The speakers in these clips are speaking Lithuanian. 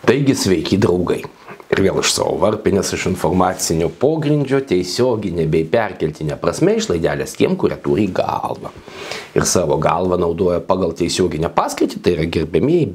Taigi sveiki draugai. Ir vėl iš savo varpinės, iš informacinio pogrindžio tiesioginė bei perkeltinė prasme išlaidelės tiem, kurie turi galvą. Ir savo galvą naudoja pagal tiesioginę paskirtį, tai yra gerbėmieji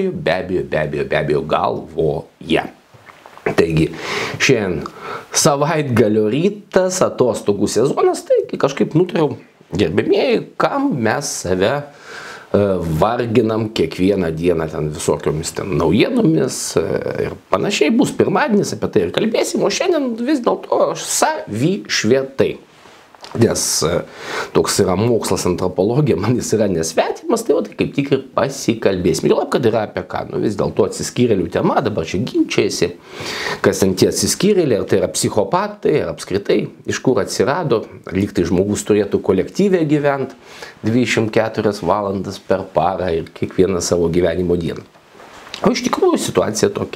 be abejo galvoje. Taigi, šiandien savaitgalio rytas, atostogų sezonas, taigi kažkaip nutariau, gerbėmieji, kam mes save varginam kiekvieną dieną ten visokiomis ten naujienomis ir panašiai. Bus pirmadienis, apie tai ir kalbėsim, o šiandien vis dėlto savišvietai. Nes toks yra mokslas, antropologija, man jis yra nesvetimas, tai kaip tik ir pasikalbėsim. Ir kad yra apie ką, vis dėlto atsiskyrėlių tema, dabar čia ginčiasi, kas ten tie atsiskyrėliai, ar tai yra psichopatai, ar apskritai, iš kur atsirado, lyg tai žmogus turėtų kolektyvę gyventi 24 valandas per parą ir kiekvieną savo gyvenimo dieną. O iš tikrųjų situacija tokia.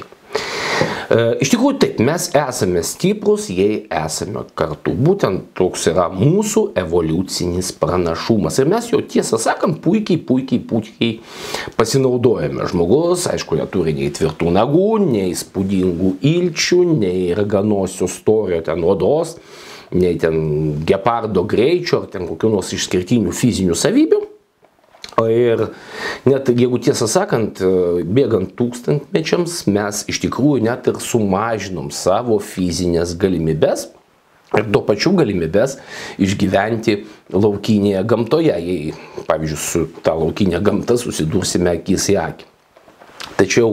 Iš tikrųjų taip, mes esame stiprus, jei esame kartu. Būtent toks yra mūsų evoliucinis pranašumas. Ir mes jo tiesą sakant puikiai pasinaudojame. Žmogus, aišku, neturi nei tvirtų nagų, nei įspūdingų ilčių, nei raganosių storio ten odos, nei ten gepardo greičio, ar ten kokių nors išskirtinių fizinių savybių. Ir net jeigu tiesą sakant, bėgant tūkstantmečiams, mes iš tikrųjų net ir sumažinom savo fizinės galimybės ir tuo pačiu galimybės išgyventi laukinėje gamtoje, jei, pavyzdžiui, su ta laukinė gamta susidursime akis į akį. Tačiau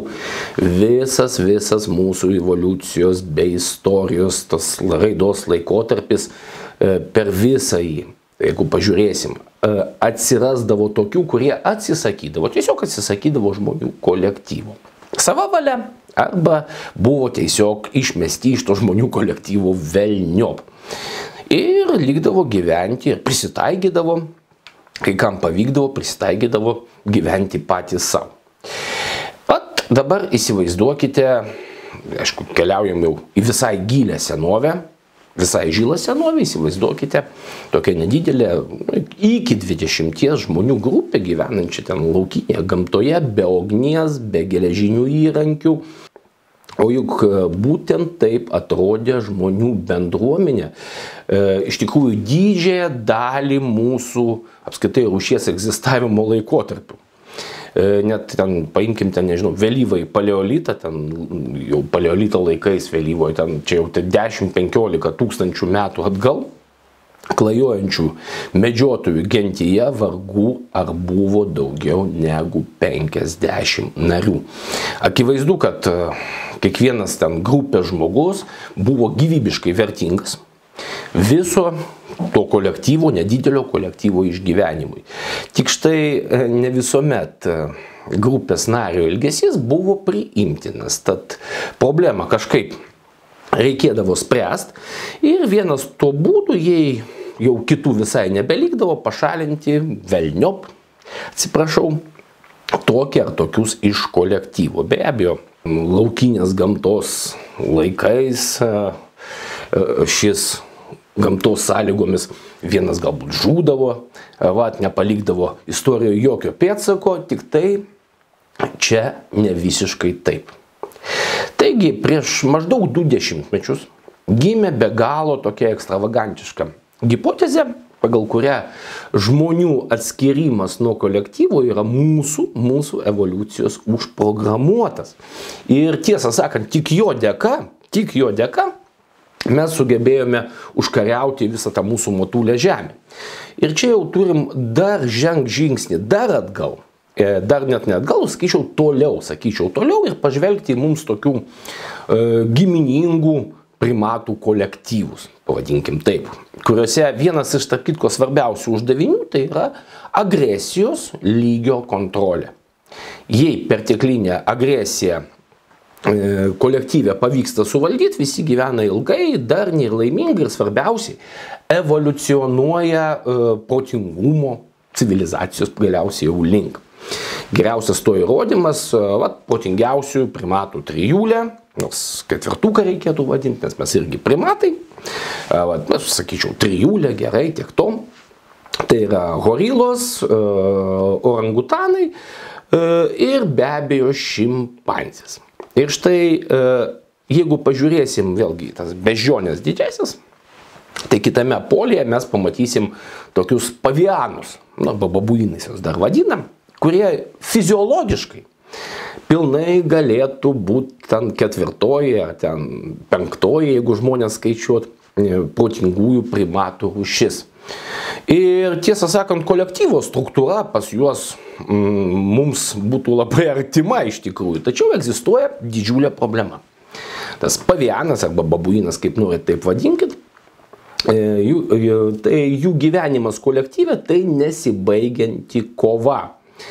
visas mūsų evoliucijos bei istorijos, tas raidos laikotarpis per visą jį, jeigu pažiūrėsim, atsirasdavo tokių, kurie tiesiog atsisakydavo žmonių kolektyvų. Sava valia arba buvo tiesiog išmesti iš to žmonių kolektyvų velniop. Ir likdavo gyventi ir prisitaikydavo, kai kam pavykdavo, prisitaikydavo gyventi patys savo. Pat dabar įsivaizduokite, aišku, keliaujam jau į visai gilę senovę, visai žilą senovę, įsivaizduokite, tokia nedidelė, iki 20 žmonių grupė gyvenančią ten laukinėje gamtoje, be ugnies, be geležinių įrankių. O juk būtent taip atrodė žmonių bendruomenė. Iš tikrųjų, didžiąją dalį mūsų apskritai rūšies egzistavimo laikotarpių. Net ten, paimkim ten, nežinau, vėlyvąjį paleolitą, ten jau paleolito laikais vėlyvoje, ten čia jau 10-15 tūkstančių metų atgal, klajojančių medžiotojų gentyje vargu ar buvo daugiau negu 50 narių. Akivaizdu, kad kiekvienas ten grupės žmogus buvo gyvybiškai vertingas viso to kolektyvo, nedidelio kolektyvo išgyvenimui. Tik štai ne visuomet grupės nario elgesys buvo priimtinas, tad problemą kažkaip reikėdavo spręsti ir vienas to būdų, jei jau kitų visai nebelikdavo, pašalinti velniop, atsiprašau, tokį ar tokius iš kolektyvo. Be abejo, laukinės gamtos laikais šis gamtos sąlygomis vienas galbūt žūdavo, nepalikdavo istorijoje jokio pėdsako, tik tai čia ne visiškai taip. Taigi, prieš maždaug 20 mečius gimė be galo tokia ekstravagantiška hipotezė, pagal kurią žmonių atskyrimas nuo kolektyvo yra mūsų evoliucijos užprogramuotas. Ir tiesą sakant, tik jo dėka mes sugebėjome užkariauti visą tą mūsų motulę žemę. Ir čia jau turim dar žengt žingsnį, dar atgal. Dar net ne atgal, sakyčiau toliau ir pažvelgti į mums tokių giminingų primatų kolektyvus, pavadinkim taip, kuriuose vienas iš tarp kitko svarbiausių uždavinių tai yra agresijos lygio kontrolė. Jei perteklinė agresija kolektyvę pavyksta suvaldyti, visi gyvena ilgai, darniai ir laimingai ir svarbiausiai evoliucionuoja protingumo civilizacijos galiausiai jau link. Geriausias to įrodymas, protingiausių primatų trijulė, nors ketvirtuką reikėtų vadinti, nes mes irgi primatai, aš sakyčiau trijulė, gerai, tiek to. Tai yra gorilos, orangutanai ir be abejo šimpanzės. Ir štai, jeigu pažiūrėsim vėlgi tas beždžionės didžiasias, tai kitame polyje mes pamatysim tokius pavianus, arba babuinais jos dar vadinam, kurie fiziologiškai pilnai galėtų būti ten 4. ar ten 5., jeigu žmonės skaičiuot, protingųjų primatų rūšis. Ir tiesą sakant, kolektyvo struktūra pas juos mums būtų labai artima iš tikrųjų, tačiau egzistuoja didžiulė problema. Tas pavianas arba babuinas, kaip norit taip vadinkit, tai jų gyvenimas kolektyve tai nesibaigianti kova.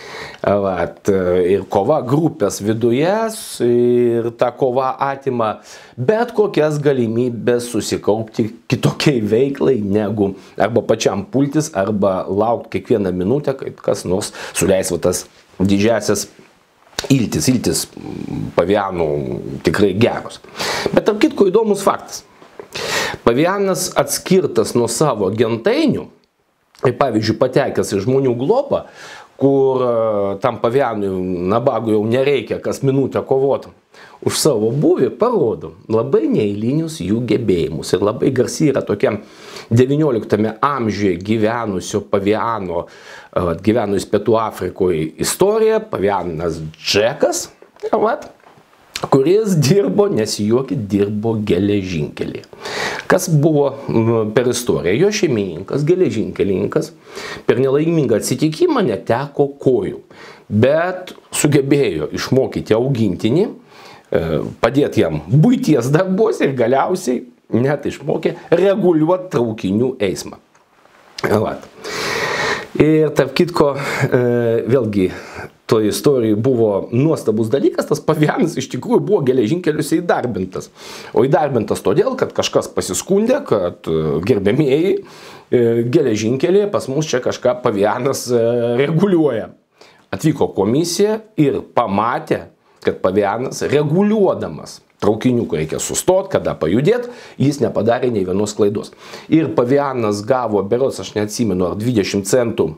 Ir kova grupės viduje, ir ta kova atima bet kokias galimybės susikaupti kitokiai veiklai negu arba pačiam pultis, arba laukti kiekvieną minutę, kai kas nors suleis tas didžiasias iltis. Iltis pavianų tikrai geros. Bet tarp kitko įdomus faktas. Pavianas atskirtas nuo savo gentainių, pavyzdžiui, patekęs į žmonių globą, kur tam pavianui nabagui jau nereikia kas minutę kovoti už savo būvį, parodo labai neeilinius jų gebėjimus. Ir labai garsi yra tokia 19 amžiuje gyvenusio paviano, gyvenus Pietų Afrikoje istorija, pavianas Džekas, kuris dirbo, nesijuokit, dirbo geležinkelį. Kas buvo per istoriją? Jo šeimininkas, geležinkelininkas, per nelaimingą atsitikimą neteko kojų, bet sugebėjo išmokyti augintinį, padėti jam buities darbuose ir galiausiai net išmokė reguliuoti traukinių eismą. Ir tarp kitko, vėlgi, toje istorijoje buvo nuostabus dalykas, tas pavianas iš tikrųjų buvo geležinkeliuose įdarbintas. O įdarbintas todėl, kad kažkas pasiskundė, kad gerbėmieji geležinkelėje pas mus čia kažką pavianas reguliuoja. Atvyko komisija ir pamatė, kad pavianas reguliuodamas traukinių, kai reikia sustoti, kada pajudėti, jis nepadarė nei vienos klaidos. Ir pavianas gavo, berods aš neatsimenu, ar 20 centų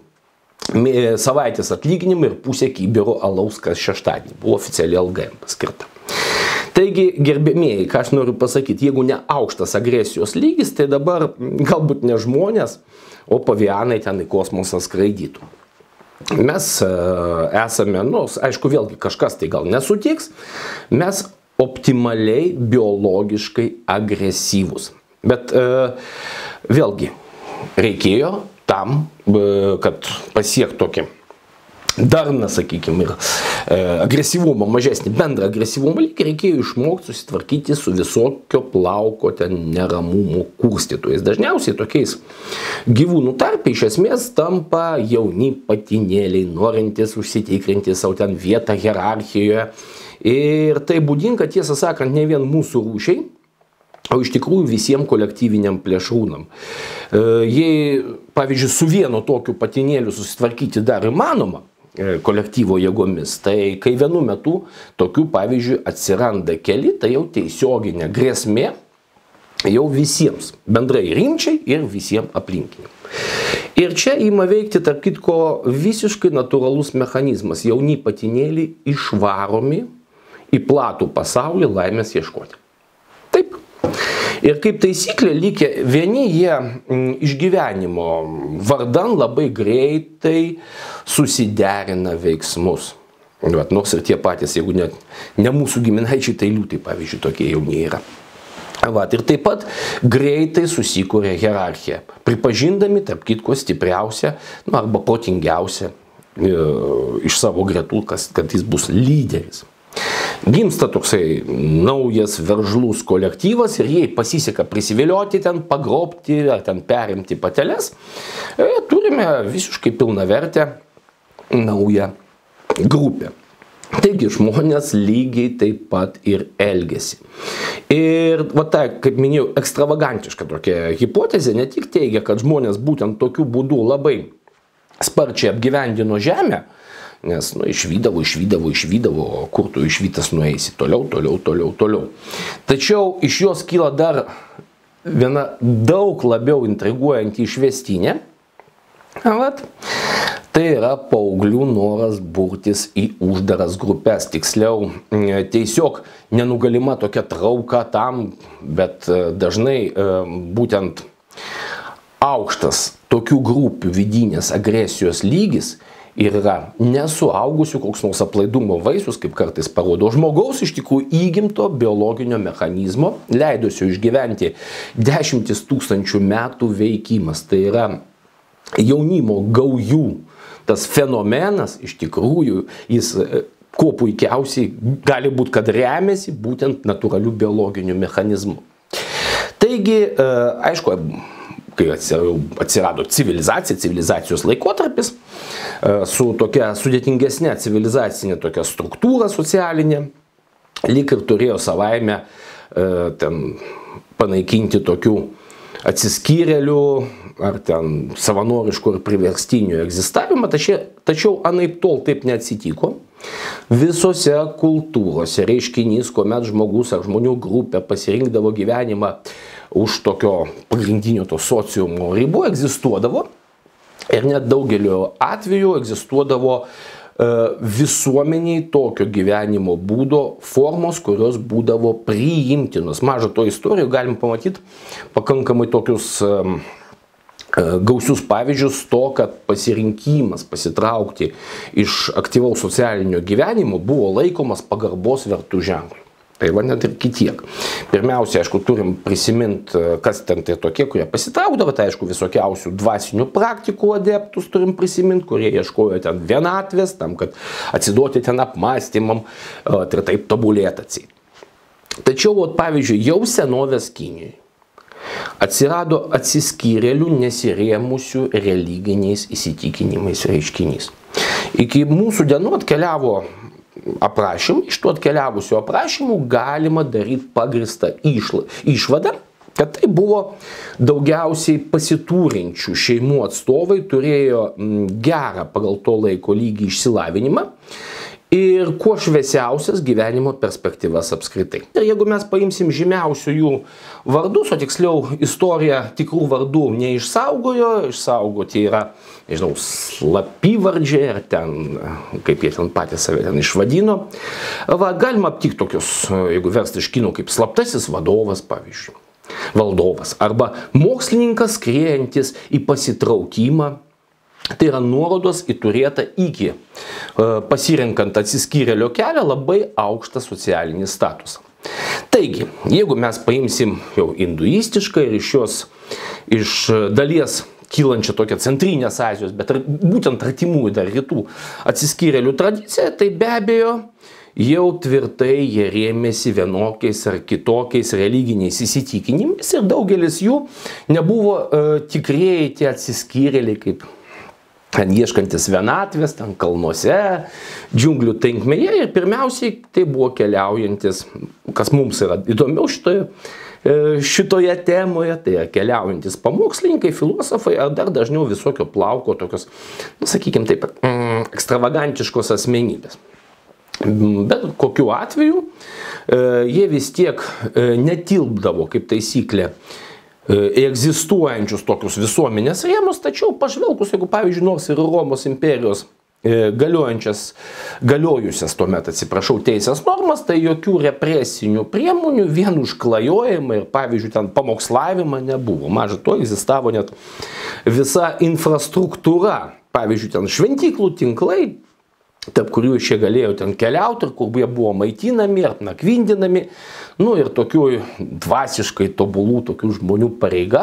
savaitės atlyginimą ir pusę kibiro alaus kas šeštadienį. Buvo oficialiai alga jam paskirta. Taigi, gerbėmieji, ką aš noriu pasakyti, jeigu ne aukštas agresijos lygis, tai dabar galbūt ne žmonės, o pavianai ten į kosmosą skraidytų. Mes esame, aišku, vėlgi kažkas tai gal nesutiks, mes optimaliai biologiškai agresyvūs. Bet vėlgi reikėjo tam, kad pasiektų tokį darną, sakykime, ir agresyvumą, mažesnį bendrą agresyvumą lygį, reikėjo išmokti susitvarkyti su visokio plauko neramumo kurstytojais. Dažniausiai tokiais gyvūnų tarpe iš esmės tampa jauni patinėliai, norintys užsitikrinti savo ten vietą hierarchijoje. Ir tai būdinga, tiesą sakant, ne vien mūsų rūšiai, o iš tikrųjų visiems kolektyviniam plėšrūnam. Jei, pavyzdžiui, su vienu tokiu patinėliu susitvarkyti dar įmanoma kolektyvo jėgomis, tai kai vienu metu tokių, pavyzdžiui, atsiranda keli, tai jau tiesioginė grėsmė jau visiems, bendrai rimčiai ir visiems aplinkiniam. Ir čia ima veikti, tarp kitko, visiškai natūralus mechanizmas. Jauni patinėliai išvaromi į platų pasaulį laimės ieškoti. Taip. Ir kaip taisyklė, likę vieni jie išgyvenimo vardan labai greitai susiderina veiksmus. Nors ir tie patys, jeigu ne mūsų giminaičiai, tai liūtai, pavyzdžiui, tokie jauni yra. Ir taip pat greitai susikuria hierarchiją, pripažindami, tarp kitko, stipriausią, arba protingiausią iš savo gretų, kad jis bus lyderis. Gimsta toksai naujas veržlus kolektyvas ir jei pasiseka prisivilioti ten, pagrobti ar ten perimti pateles, turime visiškai pilnavertę naują grupę. Taigi žmonės lygiai taip pat ir elgiasi. Ir ta, kaip minėjau, ekstravagantiška tokia hipotezė ne tik teigia, kad žmonės būtent tokiu būdu labai sparčiai apgyvendino žemę, nes išvydavo, o kur tu išvytas nueisi, toliau. Tačiau iš jos kyla dar viena daug labiau intriguojanti išvestinė. Tai yra paauglių noras burtis į uždaras grupės, tiksliau, tiesiog nenugalima tokia trauka tam, bet dažnai būtent aukštas tokių grupių vidinės agresijos lygis ir yra nesuaugusių koks nors aplaidumo vaisius, kaip kartais parodo žmogaus iš tikrųjų įgimto biologinio mechanizmo, leidusio išgyventi 10 000 metų veikimas. Tai yra jaunimo gaujų. Tas fenomenas iš tikrųjų, jis kuo puikiausiai gali būti, kad remiasi būtent natūralių biologinių mechanizmų. Taigi, aišku, kai atsirado civilizacija, civilizacijos laikotarpis, su tokia sudėtingesnė civilizacinė tokia struktūra socialinė, lyg ir turėjo savaime ten panaikinti tokių atsiskyrėlių ar ten savanoriškų ir priverstinių egzistavimą, tačiau anaip tol taip neatsitiko. Visose kultūrose reiškinys, kuomet žmogus ar žmonių grupė pasirinkdavo gyvenimą už tokio pagrindinio to sociumo ribų, egzistuodavo ir net daugeliu atveju egzistuodavo visuomeniai tokio gyvenimo būdo formos, kurios būdavo priimtinos. Maža to istorijų galim pamatyti pakankamai tokius gausius pavyzdžius to, kad pasirinkimas pasitraukti iš aktyvaus socialinio gyvenimo buvo laikomas pagarbos vertų ženklų. Tai va net ir kitiek. Pirmiausia, aišku, turim prisiminti, kas ten tai tokie, kurie pasitraukdavo, tai aišku, visokiausių dvasinių praktikų adeptus turim prisiminti, kurie ieškojo ten vienatvės, tam, kad atsiduoti ten apmąstymam ir taip tobulėti atseit. Tačiau, pavyzdžiui, jau senovės Kinijoje atsirado atsiskyrėlių nesirėmusių religiniais įsitikinimais reiškinys. Iki mūsų dienų atkeliavo aprašymų, iš tų atkeliavusių aprašymų galima daryti pagristą išvadą, kad tai buvo daugiausiai pasiturinčių šeimų atstovai, turėjo gerą pagal to laiko lygį išsilavinimą ir kuo šviesiausias gyvenimo perspektyvas apskritai. Ir jeigu mes paimsim žymiausių jų vardus, o tiksliau istorija tikrų vardų neišsaugojo, išsaugoti yra, nežinau, slapyvardžiai ar ten, kaip jie ten patys save ten išvadino. Va, galima aptikti tokius, jeigu versti iš kinų, kaip slaptasis vadovas, pavyzdžiui, valdovas, arba mokslininkas skriejantis į pasitraukimą. Tai yra nuorodos į turėtą iki pasirenkant atsiskyrėlio kelią labai aukštą socialinį statusą. Taigi, jeigu mes paimsim jau induistišką ir iš dalies kylančią tokią centrinės Azijos, bet būtent artimųjų dar rytų atsiskyrėlių tradiciją, tai be abejo jau tvirtai jie rėmėsi vienokiais ar kitokiais religiniais įsitikinimais ir daugelis jų nebuvo tikrieji tie atsiskyrėliai kaip ieškantis vienatvės, ten kalnuose, džiunglių tankmėje ir pirmiausiai tai buvo keliaujantis, kas mums yra įdomiau šitoje temoje, tai keliaujantis pamokslininkai, filosofai ar dar dažniau visokio plauko tokios, sakykime taip, ekstravagantiškos asmenybės. Bet kokiu atveju jie vis tiek netilpdavo kaip taisyklė egzistuojančius tokius visuomenės rėmus, tačiau pažvelgus, jeigu pavyzdžiui, nors ir Romos imperijos galiojusias tuomet, teisės normas, tai jokių represinių priemonių, vien užklajojimą ir, pavyzdžiui, ten pamokslavimą nebuvo. Maža to, egzistavo net visa infrastruktūra, pavyzdžiui, ten šventyklų tinklai, tarp kurių šie galėjo ten keliauti ir kur jie buvo maitinami ar nakvindinami, nu ir tokių dvasiškai tobulų tokių žmonių pareiga,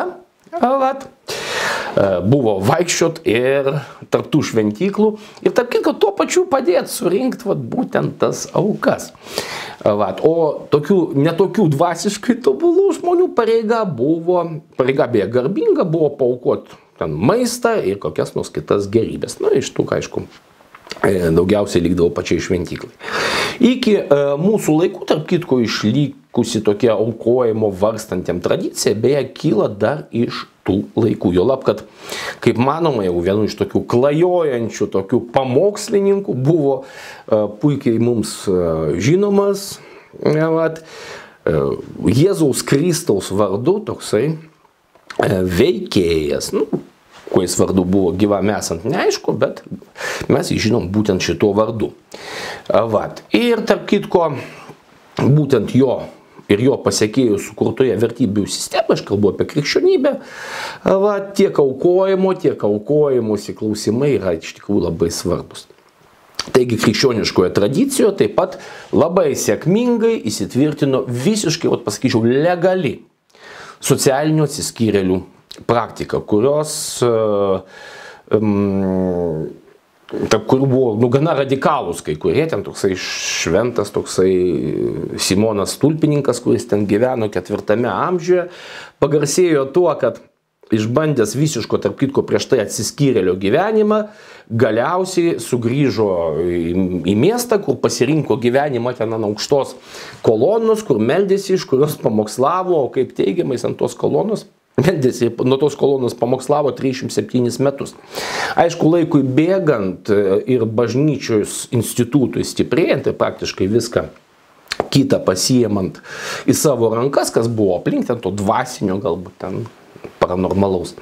buvo vaikščiot ir tarp tų šventyklų ir tarp kitko tuo pačiu padėti surinkti būtent tas aukas. O netokių dvasiškai tobulų žmonių pareiga beje garbinga, buvo paaukoti ten maistą ir kokias nors kitas gerybės. Nu, iš tų, aišku, daugiausiai likdavo pačiai šventyklai. Iki mūsų laikų, tarp kitko, išlikusi tokia aukojimo varstantiem tradicija, beje, kyla dar iš tų laikų. Juolab, kad, kaip manoma, jau vienu iš tokių klajojančių, tokių pamokslininkų buvo puikiai mums žinomas Jėzaus Kristaus vardu toksai veikėjas, kuo jis vardu buvo gyvam esant neaišku, bet mes jį žinom būtent šituo vardu. Vat. Ir tarp kitko, būtent jo ir jo pasekėjų sukurtoje vertybių sistemoje, aš kalbu apie krikščionybę, tiek aukojimosi klausimai yra iš tikrųjų labai svarbus. Taigi krikščioniškoje tradicijoje taip pat labai sėkmingai įsitvirtino visiškai, pasakyčiau, legali socialinių atsiskyrėlių praktika, kurių buvo gana radikalūs kai kurie, ten toksai šventas, toksai Simonas Stulpininkas, kuris ten gyveno 4 amžiuje, pagarsėjo tuo, kad išbandęs visiško, tarp kitko, prieš tai atsiskyrėlio gyvenimą, galiausiai sugrįžo į miestą, kur pasirinko gyvenimą ten ant aukštos kolonos, kur meldėsi, iš kurios pamokslavo, o kaip teigiamais ant tos kolonos, meldėsi, nuo tos kolonos pamokslavo 307 metus. Aišku, laikui bėgant ir bažnyčios institutui stiprėjant, tai praktiškai viską kitą pasiemant į savo rankas, kas buvo aplink, ten to dvasinio, galbūt ten paranormalaus.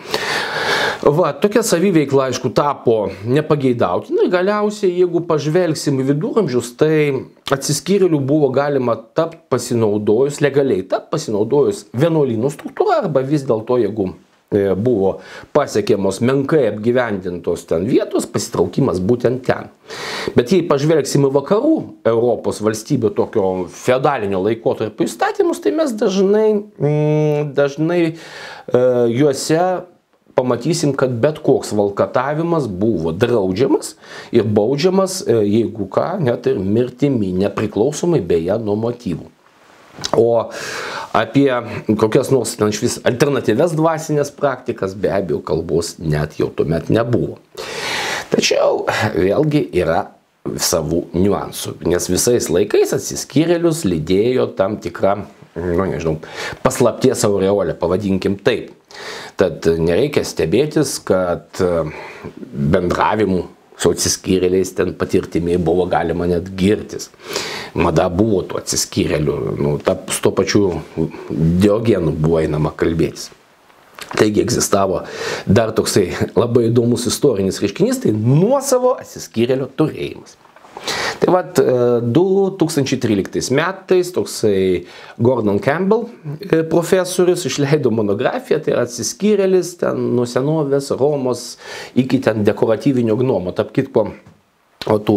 Tokia saviveikla, aišku, tapo nepageidautina ir galiausiai, jeigu pažvelgsim į viduramžius, tai atsiskyrėlių buvo galima tapti pasinaudojus, legaliai tapti pasinaudojus vienuolynų struktūrą, arba vis dėlto, jeigu buvo pasiekiamos menkai apgyvendintos ten vietos, pasitraukimas būtent ten. Bet jei pažvelgsim į vakarų Europos valstybių tokio feodalinio laikotarpio įstatymus, tai mes dažnai juose pamatysim, kad bet koks valkatavimas buvo draudžiamas ir baudžiamas, jeigu ką, net ir mirtimi, nepriklausomai beje nuo motyvų. O apie kokias nors alternatyves dvasinės praktikas be abejo kalbos net jau tuomet nebuvo. Tačiau vėlgi yra savų niuansų, nes visais laikais atsiskyrėlius lydėjo tam tikra, paslapties aureolė, pavadinkim taip. Tad nereikia stebėtis, kad bendravimu su atsiskyrėliais ten patirtimi buvo galima net girtis. Mada buvo tų atsiskyrėlių, su to pačiu Diogenu buvo einama kalbėtis. Taigi egzistavo dar toksai labai įdomus istorinis reiškinys, tai nuosavo atsiskyrėlio turėjimas. Tai 2013 metais toksai Gordon Campbell profesorius išleido monografiją, tai yra atsiskyrėlis ten nuo senovės Romos iki ten dekoratyvinio gnomo, tarp kitko, tų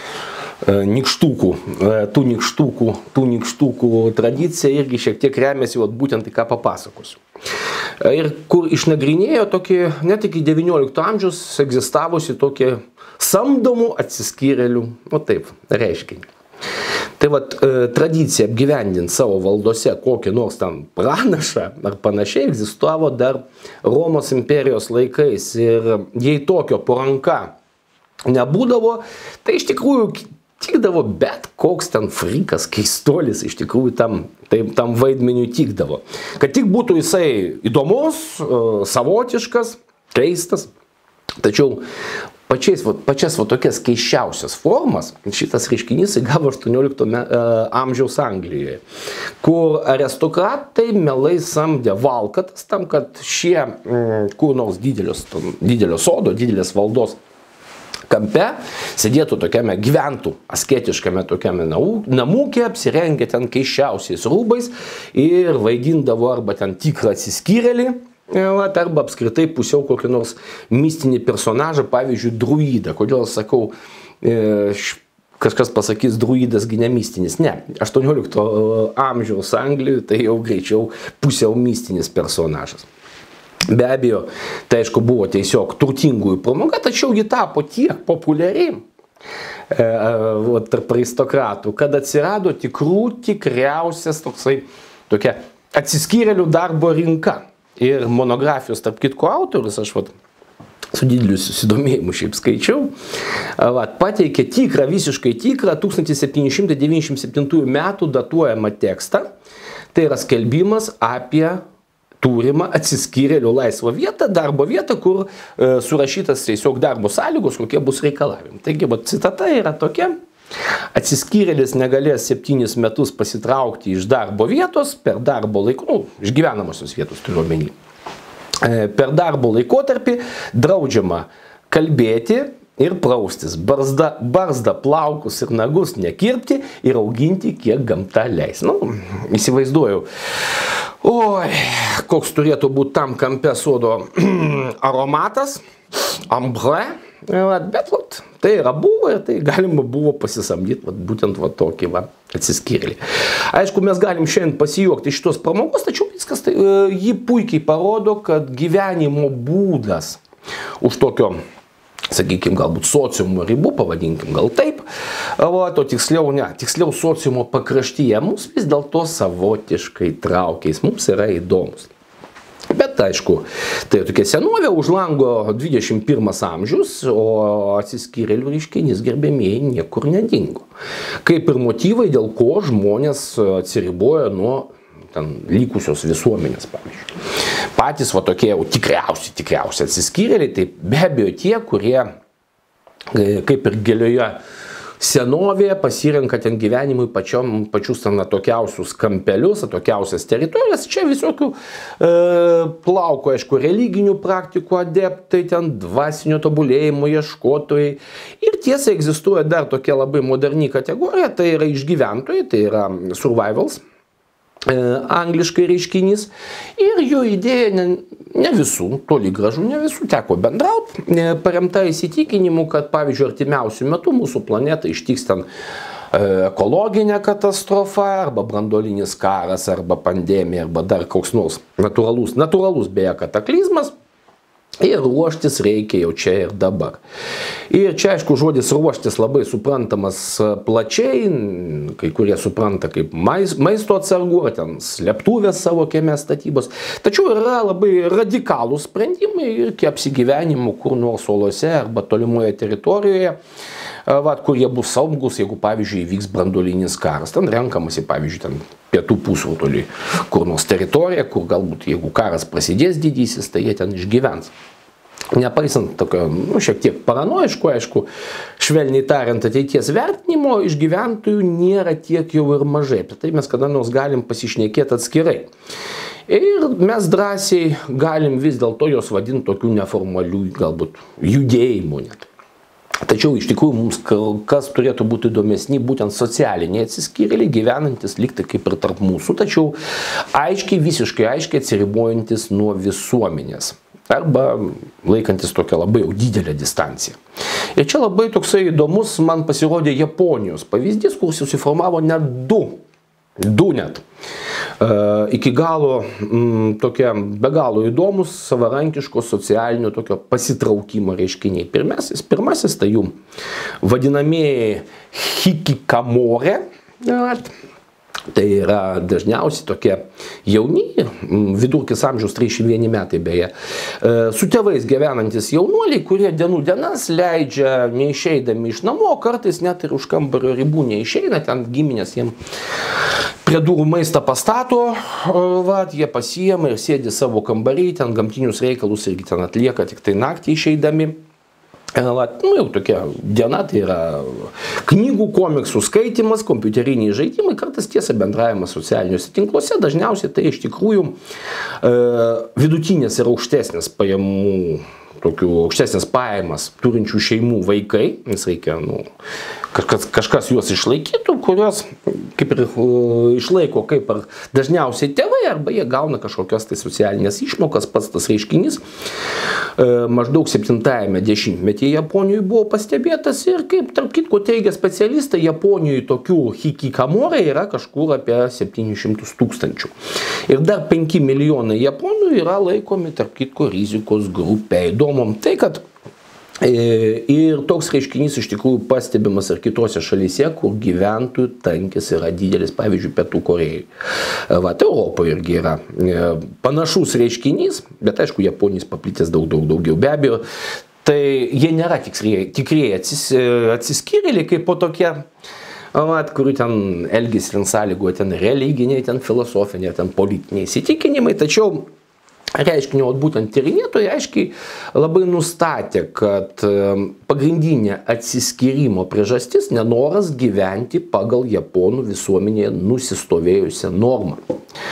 nykštukų tradicija irgi šiek tiek remiasi būtent į ką papasakosiu. Ir kur išnagrinėjo tokį, net iki 19 amžiaus egzistavusi tokį samdomų atsiskyrėlių, reiškinį. Tai tradicija apgyvendinti savo valdose kokį nors ten pranašą ar panašiai egzistavo dar Romos imperijos laikais. Ir jei tokio po ranka nebūdavo, tai iš tikrųjų tikdavo bet koks ten frikas, keistolis, iš tikrųjų tam vaidmeniui tikdavo. Kad tik būtų jisai įdomus, savotiškas, keistas. Tačiau pačias tokias keisčiausias formas šitas reiškinys įgavo 18 amžiaus Anglijoje, kur aristokratai mielai samdė valkatas tam, kad šie kur nors didelio sodo, didelės valdos kampe sėdėtų tokiame, gyventų asketiškame tokiame namūke, apsirengę ten keisčiausiais rūbais ir vaidindavo arba ten tikrą atsiskyrėlį, arba apskritai pusiau kokį nors mistinį personažą, pavyzdžiui, druidą. Kodėl sakau, kažkas pasakys, druidas gi ne mistinis. Ne, 18 amžiaus Anglijoje tai jau greičiau pusiau mistinis personažas. Be abejo, tai aišku buvo tiesiog turtingųjų pramoga, tačiau ji tapo tiek populiari tarp aristokratų, kad atsirado tikriausias tokia atsiskyrėlių darbo rinka. Ir monografijos, tarp kitko, autorius, aš su dideliu susidomėjimu šiaip skaičiau, pateikė visiškai tikrą 1797 metų datuojamą tekstą. Tai yra skelbimas apie turimą atsiskyrėlių laisvą vietą, darbo vietą, kur surašytas tiesiog darbo sąlygos, kokie bus reikalavimai. Taigi, citata yra tokia: atsiskyrėlis negalės 7 metus pasitraukti iš darbo vietos per darbo laikų, iš gyvenamosios vietos turiu omeny, Per darbo laikotarpį draudžiama kalbėti ir praustis, barzdą, plaukus ir nagus nekirpti ir auginti, kiek gamta leis. Nu, įsivaizduoju, oi, koks turėtų būti tam kampe sodo aromatas, ambre, bet tai yra buvo ir tai galima buvo pasisamdyti būtent tokį atsiskyrėlį. Aišku, mes galim šiandien pasijuokti iš šitos pramogos, tačiau viskas tai, ji puikiai parodo, kad gyvenimo būdas už tokio, sakykime, galbūt sociumo ribų, pavadinkim gal taip, o tiksliau sociumo pakraštyje mus vis dėlto savotiškai traukia, jis mums yra įdomus. Bet aišku, tai tokia senovė, už lango 21 amžius, o atsiskyrėlių reiškinys, gerbėmieji, niekur nedingo. Kaip ir motyvai, dėl ko žmonės atsiriboja nuo likusios visuomenės, pavyzdžiui. Patys tokie jau tikriausiai atsiskyrėliai, tai be abejo tie, kurie kaip ir gilioje senovėje pasirenka ten gyvenimui pačius atokiausius kampelius, atokiausias teritorijas. Čia visokių plauko, aišku, religinių praktikų adeptai, ten dvasinio tobulėjimo ieškotojai. Ir tiesa, egzistuoja dar tokia labai moderni kategorija, tai yra išgyventojai, tai yra survivals, angliškai reiškinys. Ir jo idėja ne visų, toli gražu ne visų teko bendrauti, paremta įsitikinimu, kad pavyzdžiui artimiausių metų mūsų planetą ištiks ten ekologinė katastrofa, arba branduolinis karas, arba pandemija, arba dar koks nors natūralus beje kataklizmas. Ir ruoštis reikia jau čia ir dabar. Ir čia, aišku, žodis ruoštis labai suprantamas plačiai, kai kurie supranta kaip maisto atsargų, ar ten slėptuvės savo kieme statybos. Tačiau yra labai radikalūs sprendimai ir apsigyvenimų kur nors olose arba tolimoje teritorijoje, kur jie bus saugus, jeigu, pavyzdžiui, įvyks branduolinis karas. Ten renkamasi, pavyzdžiui, ten pietų pusrutuliui, kur nors teritorija, kur galbūt, jeigu karas prasidės didysis, tai jie ten išgyvens. Nepaisant tokio, šiek tiek paranoiško, aišku, švelniai tariant, ateities vertinimo, iš gyventojų nėra tiek jau ir mažai. Apie tai mes kada nors galim pasišnekėti atskirai. Ir mes drąsiai galim vis dėlto jos vadinti tokių neformalių, galbūt, judėjimų net. Tačiau iš tikrųjų mums kas turėtų būti įdomesni, būtent socialiniai atsiskyrėliai, gyvenantis likti kaip ir tarp mūsų, tačiau visiškai aiškiai atsiribojantis nuo visuomenės. Arba laikantis tokią labai jau didelę distanciją. Ir čia labai toksai įdomus man pasirodė Japonijos pavyzdys, kur susiformavo net du net. Iki galo tokie be galo įdomus savarankiško socialinio tokio pasitraukimo reiškiniai. Pirmasis tai jų vadinamieji hikikamore. Tai yra dažniausiai tokie jauni, vidurkis amžiaus 31 metai beje, su tėvais gyvenantis jaunuoliai, kurie dienų dienas leidžia neišeidami iš namo, kartais net ir už kambario ribų neišeina, ten giminės jiem prie durų maistą pastato, jie pasiima ir sėdi savo kambarį, ten gamtinius reikalus irgi ten atlieka tik tai naktį išeidami. Jau tokia diena, tai yra knygų, komiksų skaitimas, kompiuteriniai žaidimai, kartais tiesa bendravimas socialiniuose tinkluose, dažniausiai tai iš tikrųjų vidutinės ir aukštesnės pajamų, tokių aukštesnės pajamas turinčių šeimų vaikai, nes reikia, kažkas juos išlaikytų, kurios kaip ir išlaiko kaip ir dažniausiai tėvai, arba jie gauna kažkokias tai socialinės išmokas. Pats tas reiškinys maždaug 70-ame dešimtmetyje Japonijoje buvo pastebėtas ir kaip tarp kitko teigia specialistai, Japonijoje tokių hikikamore yra kažkur apie 700 000. Ir dar 5 milijonai japonų yra laikomi tarp kitko rizikos grupė. Įdomom tai, kad ir toks reiškinys iš tikrųjų pastebimas ir kitose šalyse, kur gyventojų tankis yra didelis, pavyzdžiui, Pietų Korėjai. Europoje irgi yra panašus reiškinys, bet aišku, Japonijos paplitęs daugiau. Be abejo, tai jie nėra tikrieji atsiskyrėliai, kaip po tokie, kurių ten elgesį sąlygoja ten religiniai, ten filosofiniai, ten politiniai įsitikinimai, tačiau reiškinio būtent tyrinėtojai aiškiai labai nustatė, kad pagrindinė atsiskyrimo priežastis nenoras gyventi pagal japonų visuomenėje nusistovėjusią normą.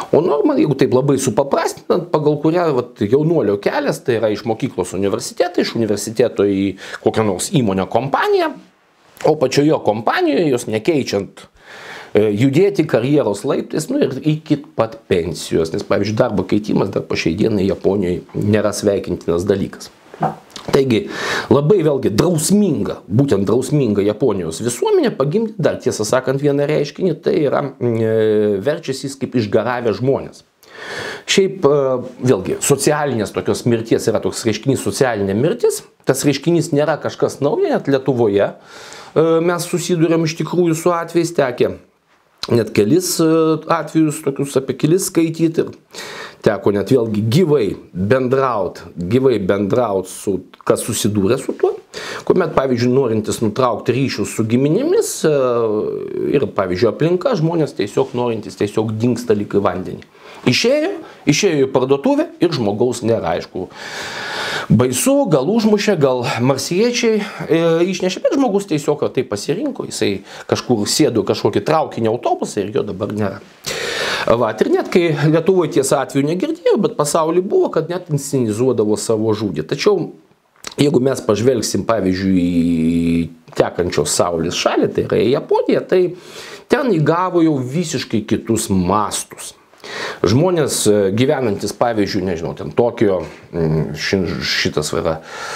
O norma, jeigu taip labai supaprastinant, pagal kurią jaunuolio kelias, tai yra iš mokyklos universitetą, iš universiteto į kokią nors įmonę kompaniją, o pačioje kompanijoje, jos nekeičiant, judėti karjeros laiptais, ir iki pat pensijos, nes, pavyzdžiui, darbo keitimas dar po šiai dienai Japonijoje nėra sveikintinas dalykas. Taigi, labai vėlgi drausminga, būtent drausminga Japonijos visuomenė pagimdė dar, tiesą sakant, vieną reiškinį, tai yra verčiasi kaip išgaravę žmonės. Šiaip, vėlgi, socialinės tokios mirties yra toks reiškinys socialinė mirtis, tas reiškinys nėra kažkas nauja, net Lietuvoje mes susidurėm iš tikrųjų su atvejais, tekė net kelis atvejus, tokius apie kelis skaityti ir teko net vėlgi gyvai bendraut su, kas susidūrė su tuo, kuomet, pavyzdžiui, norintis nutraukti ryšius su giminėmis ir, pavyzdžiui, aplinka, žmonės norintis tiesiog dingsta lyg į vandenį. Išėjo į parduotuvę ir žmogaus nėra, aišku. Baisu, gal užmušė, gal marsiečiai išnešė, bet žmogus tiesiog tai pasirinko, jisai kažkur sėdo kažkokį traukinį autobusą ir jo dabar nėra. Ir net kai Lietuvoje tiesa atveju negirdėjau, bet pasaulyje buvo, kad net inscenizuodavo savo žudį. Tačiau, jeigu mes pažvelgsim, pavyzdžiui, į tekančios saulės šalį, tai yra Japonija, tai ten įgavo jau visiškai kitus mastus. Žmonės gyvenantis, pavyzdžiui, nežinau, ten Tokijo, šitas yra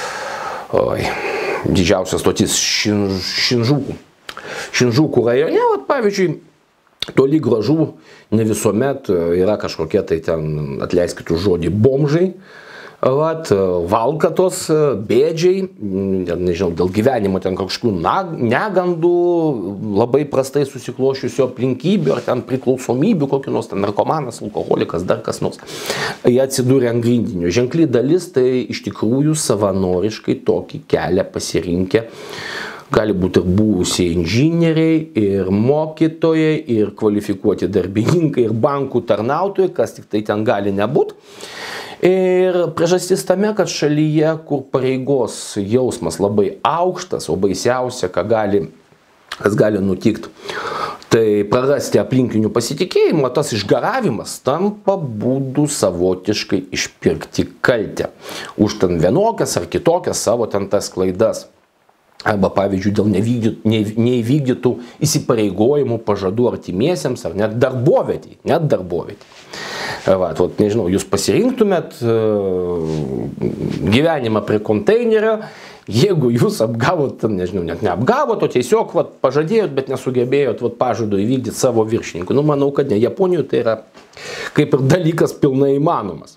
didžiausias stotis Šinžukų rajone, pavyzdžiui, toli gražu ne visuomet yra kažkokie tai ten, atleiskit už žodį, bomžai, valkatos, bėdžiai, nežinau, dėl gyvenimo ten kažkokių negandų, labai prastai susiklošiusių aplinkybių, ar ten priklausomybių, kokį nors ten narkomanas, alkoholikas, dar kas nors. Jie atsidūrė ant grindinio. Ženkli dalis tai iš tikrųjų savanoriškai tokį kelią pasirinkę. Gali būti ir buvusiai inžinieriai, ir mokytojai, ir kvalifikuoti darbininkai, ir bankų tarnautojai, kas tik tai ten gali nebūti. Ir priežastis tame, kad šalyje, kur pareigos jausmas labai aukštas, o baisiausia, kas gali nutikti, tai prarasti aplinkinių pasitikėjimą, tas išgaravimas tampa būdu savotiškai išpirkti kaltę už ten vienokias ar kitokias savo ten tas klaidas. Arba, pavyzdžiui, dėl neįvykdytų įsipareigojimų, pažadų artimiesiems, ar net darbovietį. Nežinau, jūs pasirinktumėt gyvenimą prie konteinerio, jeigu jūs apgavot, nežinau, net neapgavot, o tiesiog pažadėjot, bet nesugebėjot pažado įvykdyti savo viršininkų. Manau, kad ne. Japonijoje tai yra kaip ir dalykas pilnai įmanomas.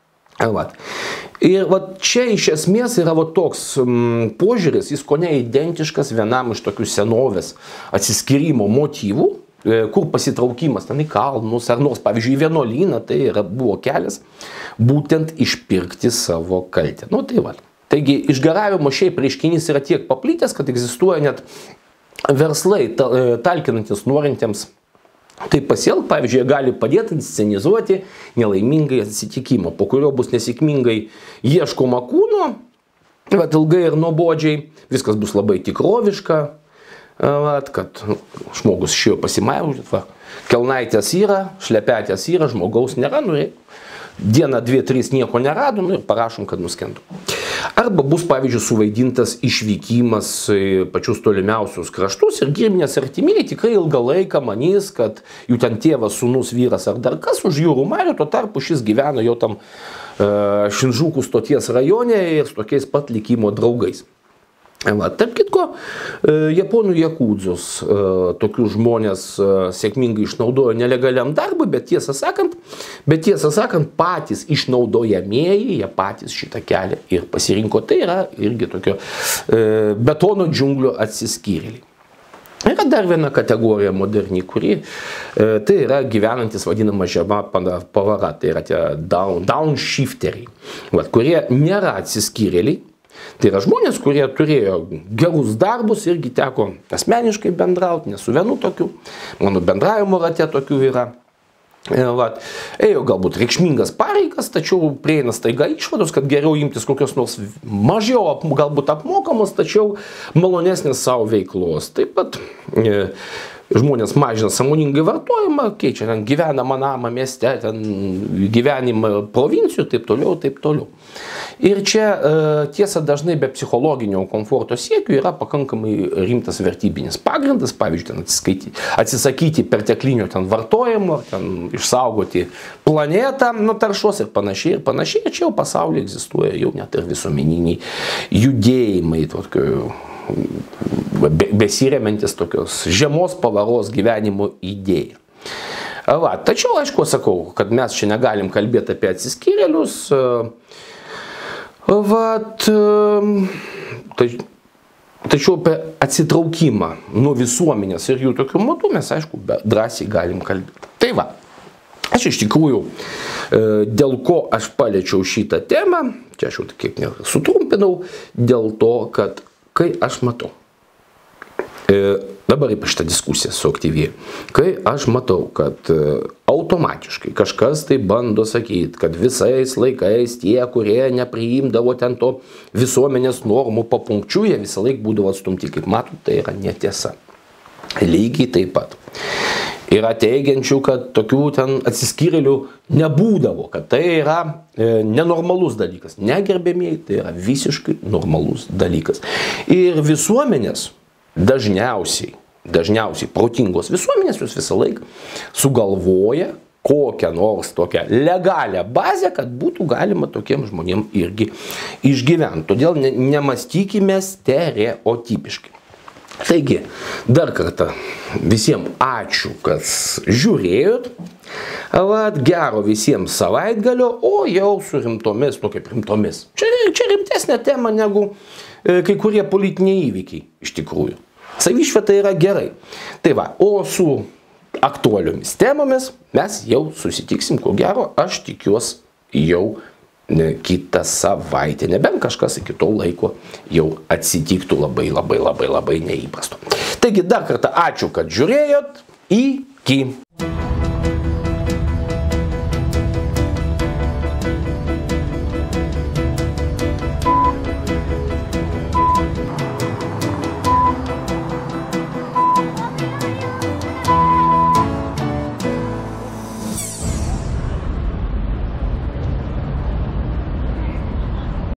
Ir čia iš esmės yra toks požiūris, jis kone identiškas vienam iš tokių senovės atsiskyrimo motyvų, kur pasitraukimas ten į kalnus ar nors, pavyzdžiui, į vienuolyną, tai buvo kelias būtent išpirkti savo kaltę. Taigi, išgaravimo šiaip reiškinys yra tiek paplitęs, kad egzistuoja net verslai talkinantis norintiems taip pasielgti, pavyzdžiui, jie gali padėti inscenizuoti nelaimingai atsitikimą, po kurio bus nesėkmingai ieškoma kūno, ilgai ir nuobodžiai, viskas bus labai tikroviška, kad žmogus išėjo pasimairužti, kelnaitės yra, šlepetės yra, žmogaus nėra, dieną, 2, 3 nieko nerado, ir parašom, kad nuskendo. Arba bus, pavyzdžiui, suvaidintas išvykimas į pačius tolimiausius kraštus ir giminės artimieji tikrai ilgą laiką manys, kad jų ten tėvas, sūnus, vyras ar dar kas už jūrų marių, tuo tarpu šis gyveno jau tam Šinžukų stoties rajone ir su tokiais pat likimo draugais. Tarp kitko, japonų jakūdzos tokius žmonės sėkmingai išnaudojo nelegaliam darbui, bet tiesą sakant, patys išnaudojamieji, jie patys šitą kelią ir pasirinko. Tai yra irgi tokio betono džiunglių atsiskyrėliai. Yra dar viena kategorija moderni, kuri tai yra gyvenantis vadinama žema pavara, tai yra tie downshifteriai, kurie nėra atsiskyrėliai. Tai yra žmonės, kurie turėjo gerus darbus, irgi teko asmeniškai bendrauti, ne su vienu tokiu, mano bendravimo rate tokių yra. Ėjo galbūt reikšmingas pareigas, tačiau prieina staiga išvados, kad geriau imtis kokios nors mažiau galbūt apmokamos, tačiau malonesnės savo veiklos. Taip pat žmonės mažina sąmoningai vartojimą, keičia ten gyvenamą namą mieste, ten gyvenimą provincijų, taip toliau, taip toliau. Ir čia tiesa dažnai be psichologinio komforto siekių yra pakankamai rimtas vertybinis pagrindas, pavyzdžiui, ten atsisakyti perteklinio ten vartojimo, ten išsaugoti planetą nuo taršos ir panašiai, ir panašiai. Čia jau pasaulyje egzistuoja jau net ir visuomeniniai judėjimai, besiremiantis tokios žemos pavaros gyvenimo idėja. Va, tačiau, aišku, sakau, kad mes čia negalim kalbėti apie atsiskyrėlius. Tačiau apie atsitraukimą nuo visuomenės ir jų tokių modų mes, aišku, drąsiai galim kalbėti. Tai va, aš iš tikrųjų, dėl ko aš paliečiau šitą temą, čia aš jau kiek sutrumpinau, dėl to, kad kai aš matau, dabar apie šitą diskusiją suaktyvėju, kai aš matau, kad automatiškai kažkas tai bando sakyti, kad visais laikais tie, kurie nepriimdavo ten to visuomenės normų papunkčių, jie visą laiką būdavo atstumti, kaip matot, tai yra netiesa. Lygiai taip pat. Yra teigiančių, kad tokių ten atsiskyrėlių nebūdavo, kad tai yra nenormalus dalykas. Negerbėmieji, tai yra visiškai normalus dalykas. Ir visuomenės dažniausiai protingos visuomenės, jūs visą laiką sugalvoja kokią nors tokią legalią bazę, kad būtų galima tokiem žmonėm irgi išgyventi. Todėl nemąstykime stereotipiškai. Taigi, dar kartą visiems ačiū, kas žiūrėjot. Gero visiems savaitgalio, o jau su rimtomis, kaip rimtomis. Čia rimtesnė tema negu kai kurie politiniai įvykiai iš tikrųjų. Savišvieta yra gerai. Tai va, o su aktualiomis temomis mes jau susitiksim, ko gero, aš tikiuosi jau kitą savaitę, nebent kažkas iki to laiko jau atsitiktų labai neįprasto. Taigi dar kartą ačiū, kad žiūrėjot. Iki.